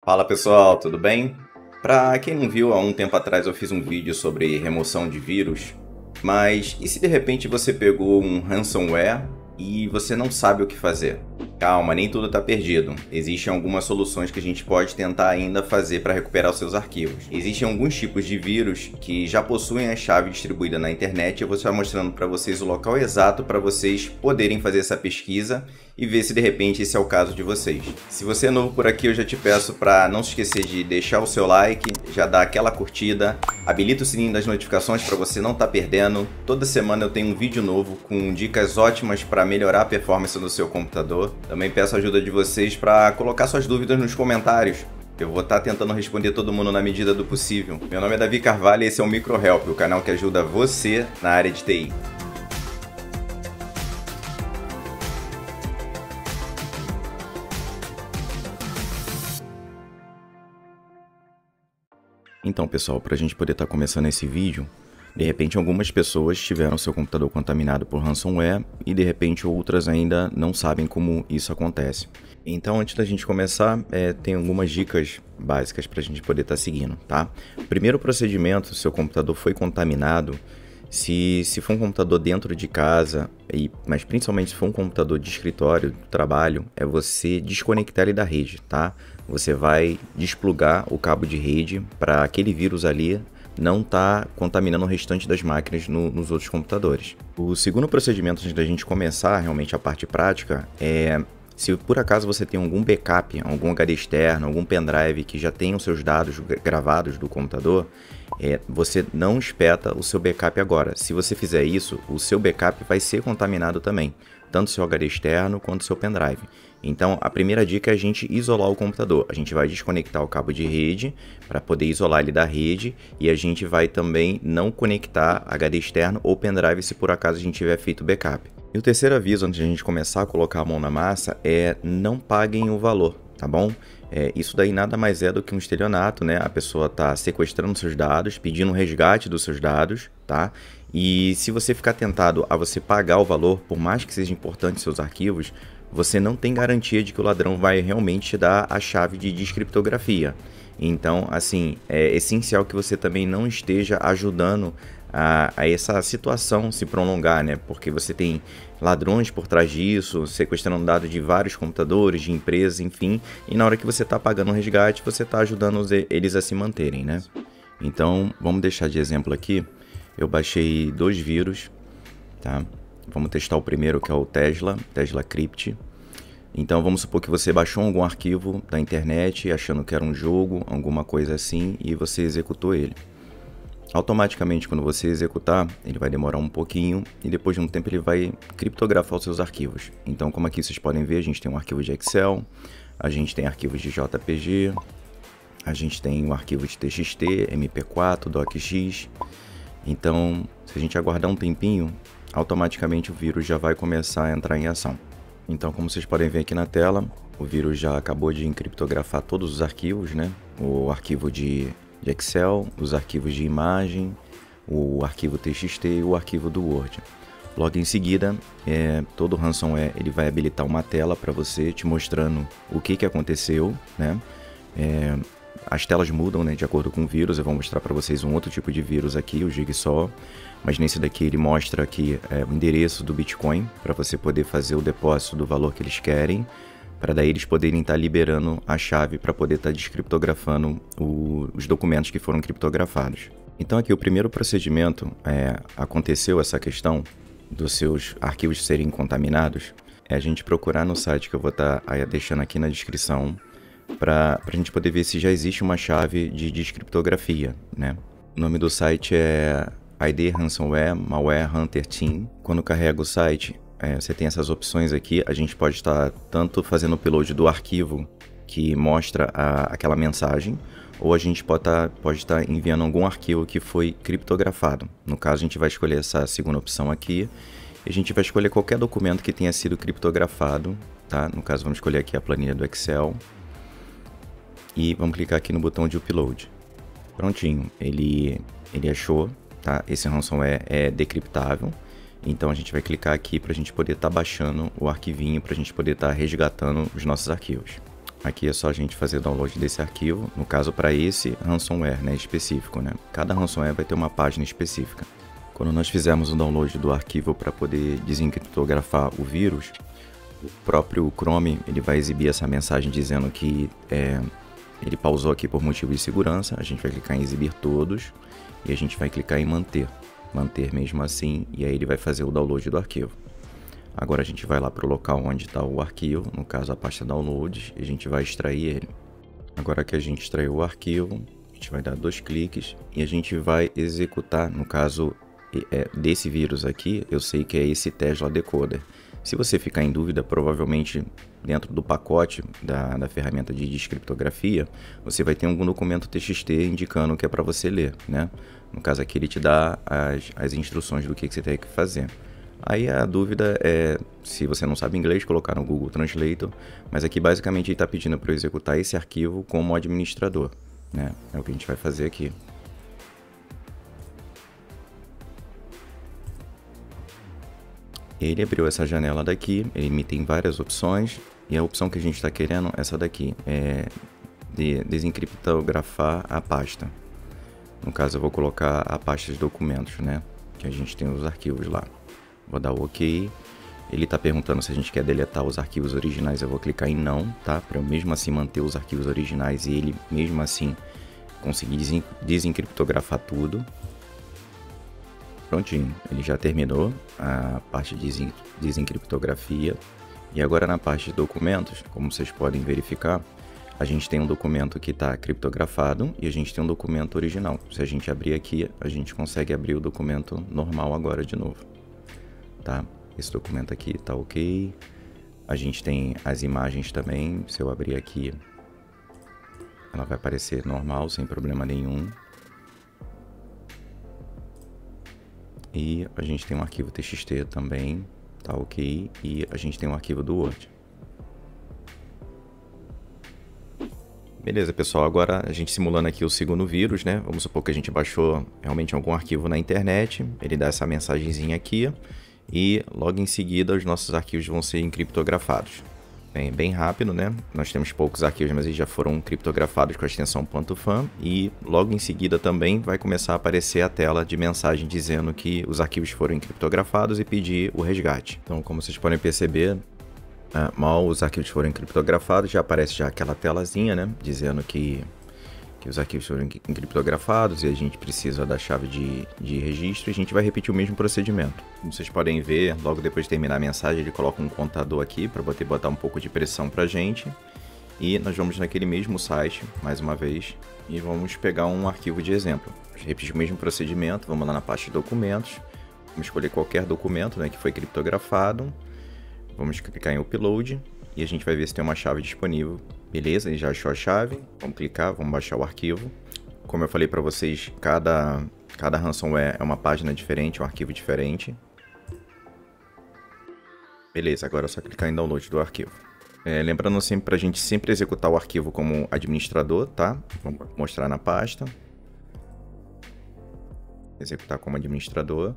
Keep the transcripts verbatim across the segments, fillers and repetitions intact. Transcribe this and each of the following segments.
Fala pessoal, tudo bem? Para quem não viu, há um tempo atrás eu fiz um vídeo sobre remoção de vírus, mas e se de repente você pegou um ransomware e você não sabe o que fazer? Calma, nem tudo está perdido. Existem algumas soluções que a gente pode tentar ainda fazer para recuperar os seus arquivos. Existem alguns tipos de vírus que já possuem a chave distribuída na internet e eu vou estar mostrando para vocês o local exato para vocês poderem fazer essa pesquisa e ver se de repente esse é o caso de vocês. Se você é novo por aqui, eu já te peço para não se esquecer de deixar o seu like, já dar aquela curtida, habilita o sininho das notificações para você não estar perdendo. Toda semana eu tenho um vídeo novo com dicas ótimas para melhorar a performance do seu computador. Também peço a ajuda de vocês para colocar suas dúvidas nos comentários. Eu vou estar tentando responder todo mundo na medida do possível. Meu nome é Davi Carvalho e esse é o MicroHelp, o canal que ajuda você na área de T I. Então pessoal, para a gente poder estar começando esse vídeo, de repente algumas pessoas tiveram seu computador contaminado por ransomware e de repente outras ainda não sabem como isso acontece. Então antes da gente começar, é, tem algumas dicas básicas para a gente poder estar seguindo, tá? O primeiro procedimento, se seu computador foi contaminado, se, se for um computador dentro de casa, e, mas principalmente se for um computador de escritório, do trabalho, é você desconectar ele da rede, tá? Você vai desplugar o cabo de rede para aquele vírus ali não tá contaminando o restante das máquinas no, nos outros computadores. O segundo procedimento, antes da gente começar realmente a parte prática, é se por acaso você tem algum backup, algum H D externo, algum pendrive que já tenha os seus dados gravados do computador, é, você não espeta o seu backup agora. Se você fizer isso, o seu backup vai ser contaminado também, tanto o seu H D externo quanto o seu pendrive. Então, a primeira dica é a gente isolar o computador. A gente vai desconectar o cabo de rede para poder isolar ele da rede e a gente vai também não conectar H D externo ou pendrive se por acaso a gente tiver feito backup. E o terceiro aviso antes de a gente começar a colocar a mão na massa é não paguem o valor, tá bom? É, isso daí nada mais é do que um estelionato, né? A pessoa está sequestrando seus dados, pedindo um resgate dos seus dados, tá? E se você ficar tentado a você pagar o valor, por mais que seja importante seus arquivos, você não tem garantia de que o ladrão vai realmente te dar a chave de descriptografia. Então, assim, é essencial que você também não esteja ajudando a, a essa situação se prolongar, né? Porque você tem ladrões por trás disso, sequestrando dados de vários computadores, de empresas, enfim. E na hora que você está pagando o resgate, você está ajudando eles a se manterem, né? Então, vamos deixar de exemplo aqui. Eu baixei dois vírus, tá? Vamos testar o primeiro, que é o Tesla, Tesla Crypt. Então vamos supor que você baixou algum arquivo da internet achando que era um jogo, alguma coisa assim, e você executou ele. Automaticamente, quando você executar, ele vai demorar um pouquinho e depois de um tempo ele vai criptografar os seus arquivos. Então, como aqui vocês podem ver, a gente tem um arquivo de Excel, a gente tem arquivos de J P G, a gente tem um arquivo de T X T, M P quatro, DocX. Então, se a gente aguardar um tempinho, automaticamente o vírus já vai começar a entrar em ação. Então, como vocês podem ver aqui na tela, o vírus já acabou de encriptografar todos os arquivos, né? O arquivo de, de Excel, os arquivos de imagem, o arquivo T X T e o arquivo do Word. Logo em seguida, é, todo ransomware ele vai habilitar uma tela para você te mostrando o que, que aconteceu, né? É, as telas mudam, né, de acordo com o vírus. Eu vou mostrar para vocês um outro tipo de vírus aqui, o Jigsaw. Mas nesse daqui ele mostra aqui é, o endereço do Bitcoin para você poder fazer o depósito do valor que eles querem, para daí eles poderem estar tá liberando a chave para poder estar tá descriptografando o, os documentos que foram criptografados. Então aqui o primeiro procedimento, é, aconteceu essa questão dos seus arquivos serem contaminados, é a gente procurar no site que eu vou estar tá deixando aqui na descrição, para a gente poder ver se já existe uma chave de descriptografia, né? O nome do site é I D Ransomware Malware Hunter Team. Quando carrega o site, é, você tem essas opções aqui. A gente pode estar tanto fazendo o upload do arquivo que mostra a, aquela mensagem, ou a gente pode estar, pode estar enviando algum arquivo que foi criptografado. No caso, a gente vai escolher essa segunda opção aqui. E a gente vai escolher qualquer documento que tenha sido criptografado, tá? No caso, vamos escolher aqui a planilha do Excel. E vamos clicar aqui no botão de upload. Prontinho, ele, ele achou, tá? Esse ransomware é decriptável. Então a gente vai clicar aqui para a gente poder estar tá baixando o arquivinho, para a gente poder estar tá resgatando os nossos arquivos. Aqui é só a gente fazer download desse arquivo, no caso para esse ransomware, né, específico, né? Cada ransomware vai ter uma página específica. Quando nós fizermos o download do arquivo para poder desencriptografar o vírus, o próprio Chrome ele vai exibir essa mensagem dizendo que é, ele pausou aqui por motivo de segurança. A gente vai clicar em exibir todos e a gente vai clicar em manter, manter mesmo assim, e aí ele vai fazer o download do arquivo. Agora a gente vai lá para o local onde está o arquivo, no caso a pasta downloads, e a gente vai extrair ele. Agora que a gente extraiu o arquivo, a gente vai dar dois cliques e a gente vai executar, no caso é, desse vírus aqui, eu sei que é esse Tesla Decoder. Se você ficar em dúvida, provavelmente dentro do pacote da, da ferramenta de descriptografia, você vai ter algum documento T X T indicando que é para você ler, né? No caso aqui ele te dá as, as instruções do que, que você tem que fazer. Aí a dúvida é, se você não sabe inglês, colocar no Google Translator, mas aqui basicamente ele está pedindo para eu executar esse arquivo como administrador, né? É o que a gente vai fazer aqui. Ele abriu essa janela daqui, ele me tem várias opções, e a opção que a gente está querendo é essa daqui, é de desencriptografar a pasta. No caso eu vou colocar a pasta de documentos, né? Que a gente tem os arquivos lá. Vou dar o OK. Ele está perguntando se a gente quer deletar os arquivos originais, eu vou clicar em não, tá? Para eu mesmo assim manter os arquivos originais e ele mesmo assim conseguir desencriptografar tudo. Prontinho, ele já terminou a parte de desencriptografia. E agora na parte de documentos, como vocês podem verificar, a gente tem um documento que está criptografado e a gente tem um documento original. Se a gente abrir aqui, a gente consegue abrir o documento normal agora de novo. Tá? Esse documento aqui está ok. A gente tem as imagens também. Se eu abrir aqui, ela vai aparecer normal, sem problema nenhum. E a gente tem um arquivo T X T também, tá ok. E a gente tem um arquivo do Word. Beleza, pessoal, agora a gente simulando aqui o segundo vírus, né? Vamos supor que a gente baixou realmente algum arquivo na internet, ele dá essa mensagenzinha aqui e logo em seguida os nossos arquivos vão ser encriptografados. Bem, bem rápido, né? Nós temos poucos arquivos, mas eles já foram criptografados com a extensão .fam e logo em seguida também vai começar a aparecer a tela de mensagem dizendo que os arquivos foram encriptografados e pedir o resgate. Então, como vocês podem perceber, Uh, mal os arquivos foram encriptografados, já aparece já aquela telazinha, né, dizendo que, que os arquivos foram encriptografados e a gente precisa da chave de, de registro. E a gente vai repetir o mesmo procedimento. Como vocês podem ver, logo depois de terminar a mensagem, ele coloca um contador aqui para poder botar um pouco de pressão para a gente. E nós vamos naquele mesmo site, mais uma vez, e vamos pegar um arquivo de exemplo. Repetir o mesmo procedimento, vamos lá na pasta de documentos, vamos escolher qualquer documento, né, que foi criptografado. Vamos clicar em Upload e a gente vai ver se tem uma chave disponível. Beleza, ele já achou a chave. Vamos clicar, vamos baixar o arquivo. Como eu falei para vocês, cada, cada ransomware é uma página diferente, um arquivo diferente. Beleza, agora é só clicar em Download do arquivo. É, lembrando sempre para a gente sempre executar o arquivo como administrador, tá? Vamos mostrar na pasta. Executar como administrador.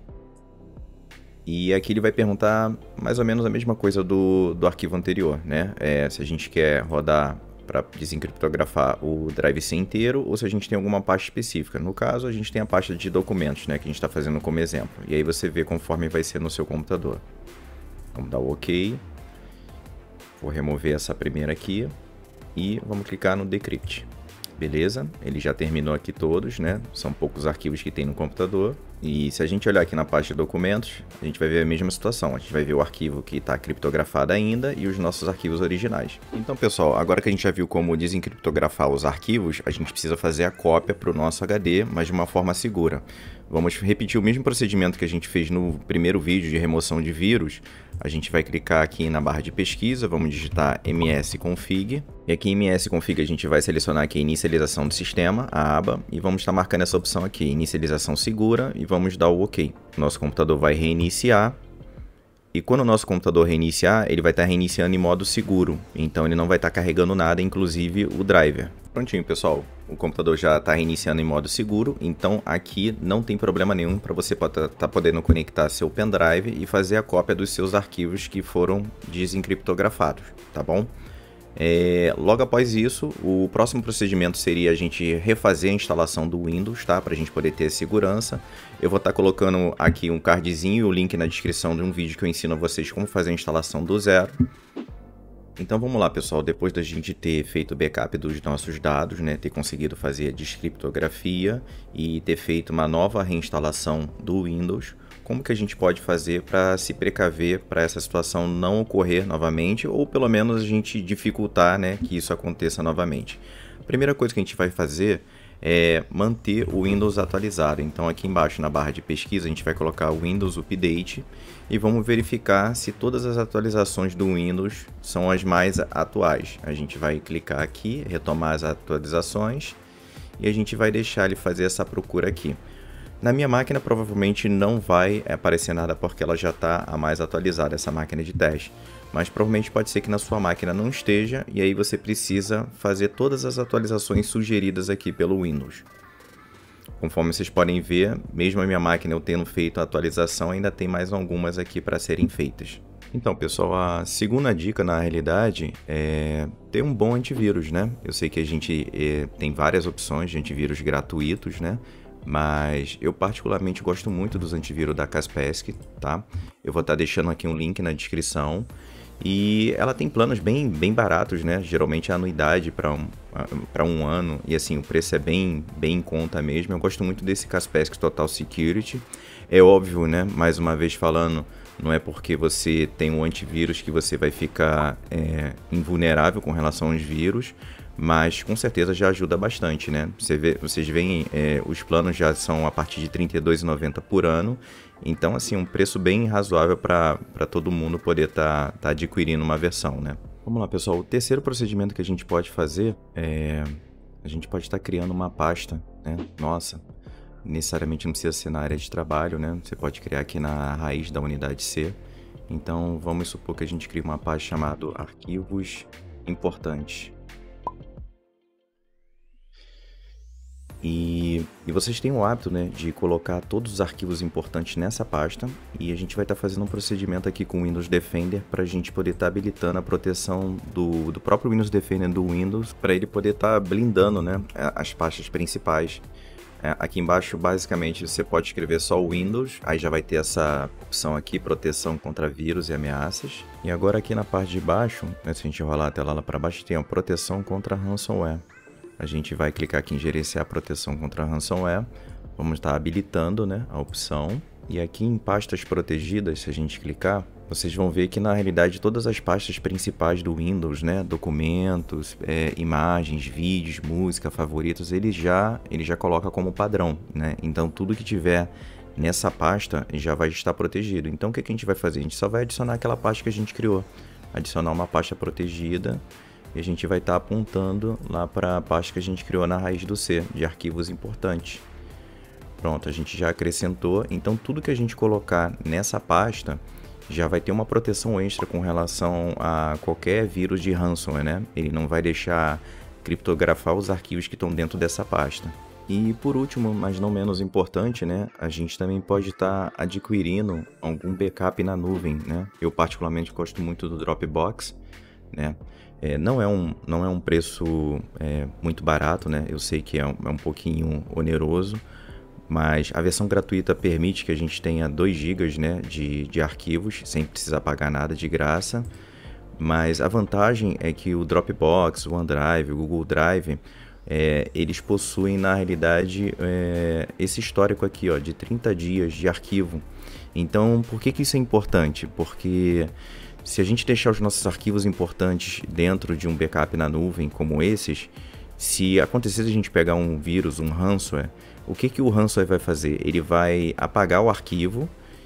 E aqui ele vai perguntar mais ou menos a mesma coisa do, do arquivo anterior, né? É, se a gente quer rodar para desencriptografar o drive C inteiro ou se a gente tem alguma pasta específica. No caso, a gente tem a pasta de documentos, né? Que a gente está fazendo como exemplo. E aí você vê conforme vai ser no seu computador. Vamos dar o OK. Vou remover essa primeira aqui e vamos clicar no Decrypt. Beleza, ele já terminou aqui todos, né? São poucos arquivos que tem no computador. E se a gente olhar aqui na pasta de documentos, a gente vai ver a mesma situação. A gente vai ver o arquivo que está criptografado ainda e os nossos arquivos originais. Então, pessoal, agora que a gente já viu como desencriptografar os arquivos, a gente precisa fazer a cópia para o nosso H D, mas de uma forma segura. Vamos repetir o mesmo procedimento que a gente fez no primeiro vídeo de remoção de vírus. A gente vai clicar aqui na barra de pesquisa, vamos digitar msconfig. E aqui em msconfig a gente vai selecionar aqui inicialização do sistema, a aba, e vamos estar marcando essa opção aqui, inicialização segura, e vamos dar o OK. Nosso computador vai reiniciar. E quando o nosso computador reiniciar, ele vai estar reiniciando em modo seguro. Então ele não vai estar carregando nada, inclusive o driver. Prontinho, pessoal. O computador já está reiniciando em modo seguro. Então aqui não tem problema nenhum para você estar tá podendo conectar seu pendrive e fazer a cópia dos seus arquivos que foram desencriptografados, tá bom? É, logo após isso, o próximo procedimento seria a gente refazer a instalação do Windows, tá? Para a gente poder ter segurança. Eu vou estar colocando aqui um cardzinho e o link na descrição de um vídeo que eu ensino a vocês como fazer a instalação do zero. Então vamos lá, pessoal, depois da gente ter feito o backup dos nossos dados, né, ter conseguido fazer a descriptografia e ter feito uma nova reinstalação do Windows, como que a gente pode fazer para se precaver para essa situação não ocorrer novamente, ou pelo menos a gente dificultar, né, que isso aconteça novamente? A primeira coisa que a gente vai fazer é manter o Windows atualizado. Então aqui embaixo na barra de pesquisa a gente vai colocar o Windows Update e vamos verificar se todas as atualizações do Windows são as mais atuais. A gente vai clicar aqui, retomar as atualizações e a gente vai deixar ele fazer essa procura aqui. Na minha máquina provavelmente não vai aparecer nada porque ela já está a mais atualizada, essa máquina de teste. Mas provavelmente pode ser que na sua máquina não esteja e aí você precisa fazer todas as atualizações sugeridas aqui pelo Windows. Conforme vocês podem ver, mesmo a minha máquina eu tendo feito a atualização, ainda tem mais algumas aqui para serem feitas. Então, pessoal, a segunda dica na realidade é ter um bom antivírus, né? Eu sei que a gente é, tem várias opções de antivírus gratuitos, né? Mas eu particularmente gosto muito dos antivírus da Kaspersky, tá? Eu vou estar deixando aqui um link na descrição. E ela tem planos bem, bem baratos, né? Geralmente é anuidade para um, para um ano. E assim, o preço é bem, bem em conta mesmo. Eu gosto muito desse Kaspersky Total Security. É óbvio, né? Mais uma vez falando, não é porque você tem um antivírus que você vai ficar é, invulnerável com relação aos vírus. Mas com certeza já ajuda bastante, né? Você vê, vocês veem, é, os planos já são a partir de trinta e dois reais e noventa centavos por ano. Então, assim, um preço bem razoável para todo mundo poder estar tá, tá adquirindo uma versão, né? Vamos lá, pessoal. O terceiro procedimento que a gente pode fazer é... A gente pode estar tá criando uma pasta, né? Nossa, necessariamente não precisa ser na área de trabalho, né? Você pode criar aqui na raiz da unidade C. Então, vamos supor que a gente crie uma pasta chamada Arquivos Importantes. E, e vocês têm o hábito, né, de colocar todos os arquivos importantes nessa pasta e a gente vai estar tá fazendo um procedimento aqui com o Windows Defender para a gente poder estar tá habilitando a proteção do, do próprio Windows Defender do Windows para ele poder estar tá blindando, né, as pastas principais. É, aqui embaixo, basicamente, você pode escrever só o Windows, aí já vai ter essa opção aqui, proteção contra vírus e ameaças. E agora aqui na parte de baixo, né, se a gente rolar a tela lá para baixo, tem a proteção contra ransomware. A gente vai clicar aqui em gerenciar a proteção contra ransomware. Vamos estar habilitando, né, a opção. E aqui em pastas protegidas, se a gente clicar, vocês vão ver que na realidade todas as pastas principais do Windows, né, documentos, é, imagens, vídeos, música, favoritos, ele já, ele já coloca como padrão, né? Então tudo que tiver nessa pasta já vai estar protegido. Então o que, que a gente vai fazer? A gente só vai adicionar aquela pasta que a gente criou. Adicionar uma pasta protegida. E a gente vai estar apontando lá para a pasta que a gente criou na raiz do C, de arquivos importantes. Pronto, a gente já acrescentou. Então, tudo que a gente colocar nessa pasta já vai ter uma proteção extra com relação a qualquer vírus de ransomware, né? Ele não vai deixar criptografar os arquivos que estão dentro dessa pasta. E por último, mas não menos importante, né? A gente também pode estar adquirindo algum backup na nuvem, né? Eu particularmente gosto muito do Dropbox, né? É, não, é um, não é um preço é, muito barato, né? Eu sei que é um, é um pouquinho oneroso, mas a versão gratuita permite que a gente tenha dois gigas, né, de, de arquivos, sem precisar pagar nada, de graça. Mas a vantagem é que o Dropbox, o OneDrive, o Google Drive, é, eles possuem na realidade é, esse histórico aqui, ó, de trinta dias de arquivo. Então, por que que isso é importante? Porque se a gente deixar os nossos arquivos importantes dentro de um backup na nuvem como esses, se acontecer a gente pegar um vírus, um ransomware, o que que o ransomware vai fazer? Ele vai apagar o arquivo,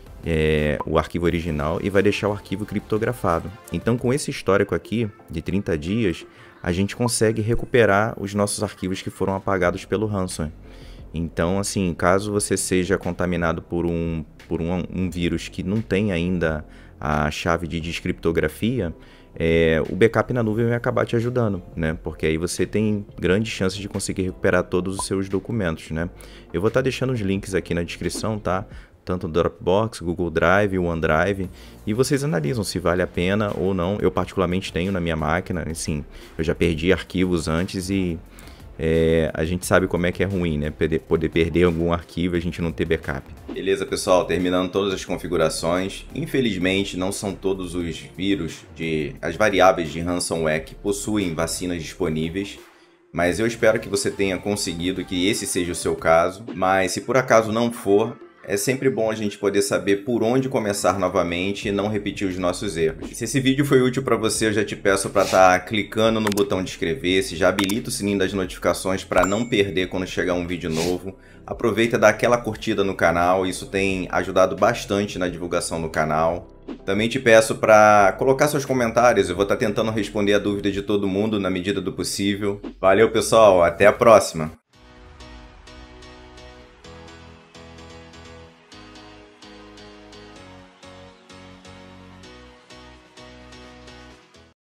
é, o arquivo original, e vai deixar o arquivo criptografado. Então, com esse histórico aqui de trinta dias, a gente consegue recuperar os nossos arquivos que foram apagados pelo ransomware. Então, assim, caso você seja contaminado por um, por um, um vírus que não tem ainda a chave de descriptografia, é, o backup na nuvem vai acabar te ajudando, né? Porque aí você tem grandes chances de conseguir recuperar todos os seus documentos, né? Eu vou estar deixando os links aqui na descrição, tá? tanto no Dropbox, Google Drive, OneDrive, e vocês analisam se vale a pena ou não. Eu particularmente tenho na minha máquina, assim, eu já perdi arquivos antes e é, a gente sabe como é que é ruim, né? Poder, poder perder algum arquivo e a gente não ter backup. Beleza, pessoal, terminando todas as configurações. Infelizmente, não são todos os vírus, de, as variáveis de ransomware que possuem vacinas disponíveis. Mas eu espero que você tenha conseguido, que esse seja o seu caso. Mas se por acaso não for, é sempre bom a gente poder saber por onde começar novamente e não repetir os nossos erros. E se esse vídeo foi útil para você, eu já te peço para estar tá clicando no botão de inscrever-se, já habilita o sininho das notificações para não perder quando chegar um vídeo novo. Aproveita e dá aquela curtida no canal, isso tem ajudado bastante na divulgação do canal. Também te peço para colocar seus comentários, eu vou estar tá tentando responder a dúvida de todo mundo na medida do possível. Valeu, pessoal, até a próxima!